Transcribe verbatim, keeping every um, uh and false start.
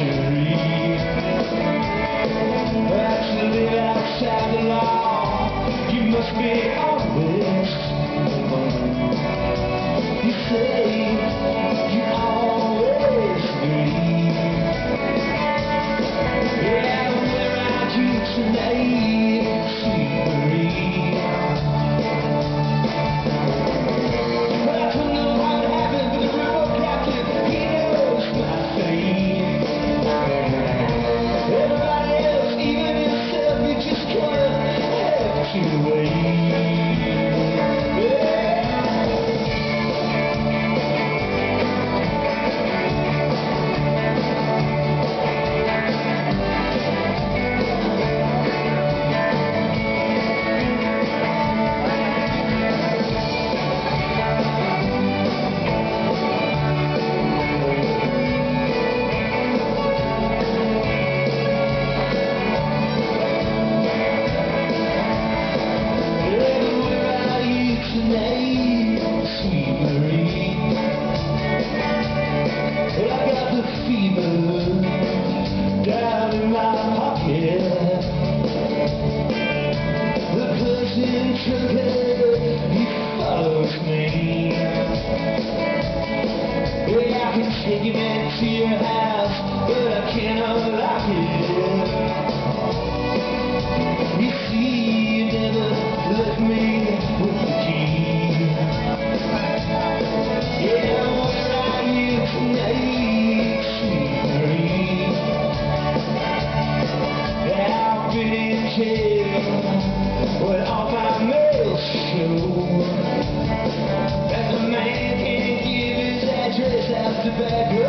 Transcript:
luxury. But to live outside the law, you must be honest. You say you always agree. Yeah, where are you tonight, sweet Marie? Well, I don't know how it happened, but the river captain, he knows my fate. Everybody else, even yourself, you just can't have to wait. Down in my pocket, the person took it, he follows me. Yeah, I can take him into your house, but I can't unlock it. You see, you never left me with the key. Yeah, where are you tonight, sweet Marie? I've been in jail when all my mails show that the man can't give his address out the back.